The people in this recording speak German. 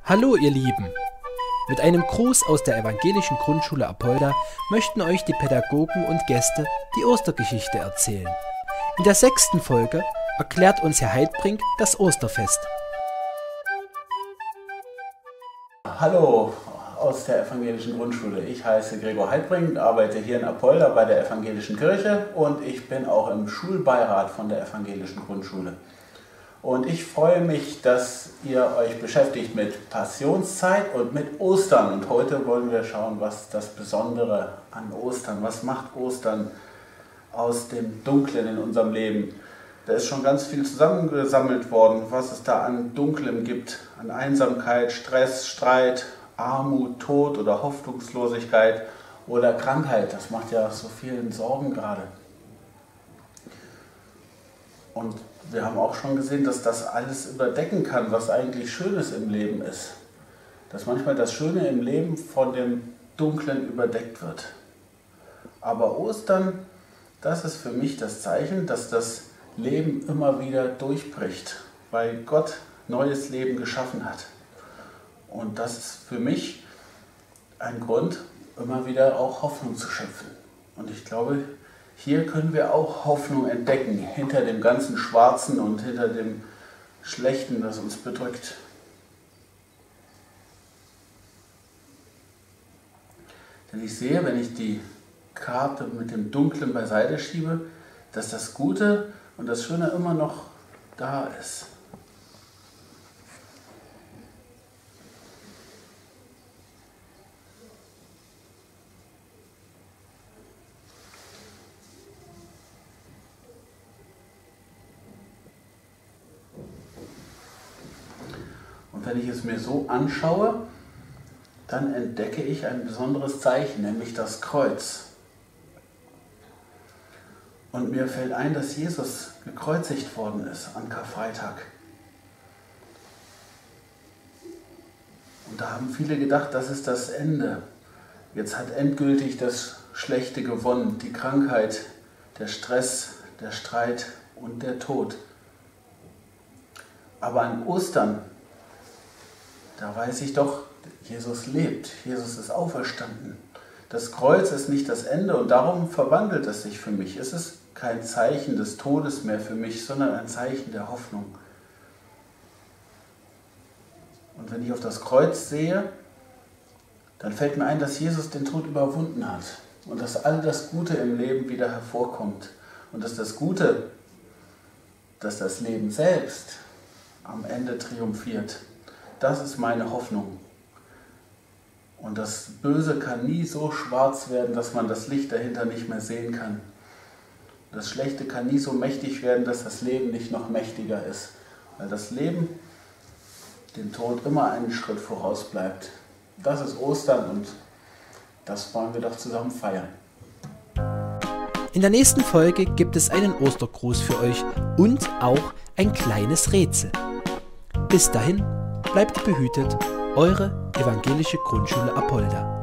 Hallo ihr Lieben! Mit einem Gruß aus der evangelischen Grundschule Apolda möchten euch die Pädagogen und Gäste die Ostergeschichte erzählen. In der 6. Folge erklärt uns Herr Heidbrink das Osterfest. Hallo aus der evangelischen Grundschule. Ich heiße Gregor Heidbrink, arbeite hier in Apolda bei der evangelischen Kirche und ich bin auch im Schulbeirat von der evangelischen Grundschule. Und ich freue mich, dass ihr euch beschäftigt mit Passionszeit und mit Ostern. Und heute wollen wir schauen, was das Besondere an Ostern, was macht Ostern aus dem Dunklen in unserem Leben. Da ist schon ganz viel zusammengesammelt worden, was es da an Dunklem gibt, an Einsamkeit, Stress, Streit, Armut, Tod oder Hoffnungslosigkeit oder Krankheit. Das macht ja so vielen Sorgen gerade. Und wir haben auch schon gesehen, dass das alles überdecken kann, was eigentlich Schönes im Leben ist. Dass manchmal das Schöne im Leben von dem Dunklen überdeckt wird. Aber Ostern, das ist für mich das Zeichen, dass das Leben immer wieder durchbricht, weil Gott neues Leben geschaffen hat. Und das ist für mich ein Grund, immer wieder auch Hoffnung zu schöpfen. Und ich glaube, hier können wir auch Hoffnung entdecken, hinter dem ganzen Schwarzen und hinter dem Schlechten, das uns bedrückt. Denn ich sehe, wenn ich die Karte mit dem Dunklen beiseite schiebe, dass das Gute und das Schöne immer noch da ist. Und wenn ich es mir so anschaue, dann entdecke ich ein besonderes Zeichen, nämlich das Kreuz. Und mir fällt ein, dass Jesus gekreuzigt worden ist an Karfreitag. Und da haben viele gedacht, das ist das Ende. Jetzt hat endgültig das Schlechte gewonnen, die Krankheit, der Stress, der Streit und der Tod. Aber an Ostern, da weiß ich doch, Jesus lebt, Jesus ist auferstanden. Das Kreuz ist nicht das Ende und darum verwandelt es sich für mich. Es ist kein Zeichen des Todes mehr für mich, sondern ein Zeichen der Hoffnung. Und wenn ich auf das Kreuz sehe, dann fällt mir ein, dass Jesus den Tod überwunden hat und dass all das Gute im Leben wieder hervorkommt und dass das Gute, dass das Leben selbst am Ende triumphiert. Das ist meine Hoffnung. Und das Böse kann nie so schwarz werden, dass man das Licht dahinter nicht mehr sehen kann. Das Schlechte kann nie so mächtig werden, dass das Leben nicht noch mächtiger ist. Weil das Leben dem Tod immer einen Schritt voraus bleibt. Das ist Ostern und das wollen wir doch zusammen feiern. In der nächsten Folge gibt es einen Ostergruß für euch und auch ein kleines Rätsel. Bis dahin, bleibt behütet, eure evangelische Grundschule Apolda.